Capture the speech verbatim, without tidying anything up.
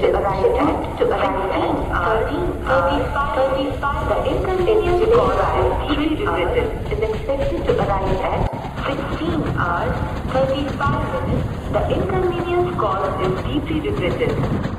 to arrive at to arrive at thirteen thirty-five thirty-five. The inconvenience caused is deeply regretted. Is expected to arrive at sixteen hours thirty-five minutes. The inconvenience caused is deeply regretted.